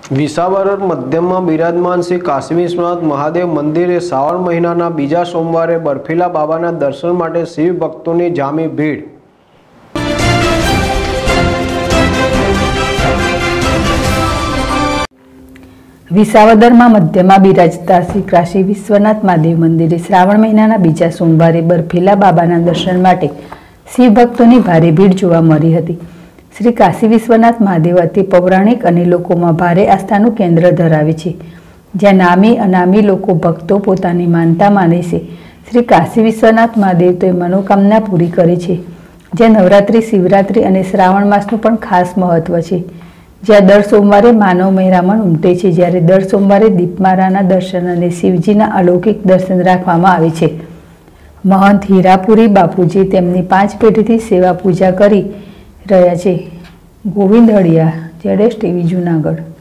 વિસાવદર મધ્યમાં બિરાજમાન શ્રી કાશી વિશ્વનાથ મહાદેવ મંદિરે શ્રાવણ મહિનાના બીજા સોમવારે બર્ફીલા બાબાના દર્શન માટે શિવ ભક્તોની જામી ભીડ। વિસાવદરમાં મધ્યમાં બિરાજતા શ્રી કાશી વિશ્વનાથ મહાદેવ મંદિરે શ્રાવણ મહિનાના બીજા સોમવારે બર્ફીલા બાબાના દર્શન માટે શિવ ભક્તોની ભારે ભીડ જોવા મળી હતી। શ્રી કાશી વિશ્વનાથ મહાદેવ અતિ પૌરાણિક અને લોકોમાં ભારે આસ્થાનું કેન્દ્ર ધરાવે છે, જ્યાં નામી અનામી લોકો ભક્તો પોતાની માનતા માને છે। શ્રી કાશી વિશ્વનાથ મહાદેવ તો મનોકામના પૂરી કરે છે, જ્યાં નવરાત્રિ, શિવરાત્રિ અને શ્રાવણ માસનું પણ ખાસ મહત્વ છે, જ્યાં દર સોમવારે માનવ મહેરામણ ઉમટે છે, જ્યારે દર સોમવારે દીપમાળાના દર્શન અને શિવજીના અલૌકિક દર્શન રાખવામાં આવે છે। મહંત હીરાપુરી બાપુજી તેમની 5 પેઢીથી સેવા પૂજા કરી રહ્યા છે। Govind હળિયા, ZS TV, Junagadh.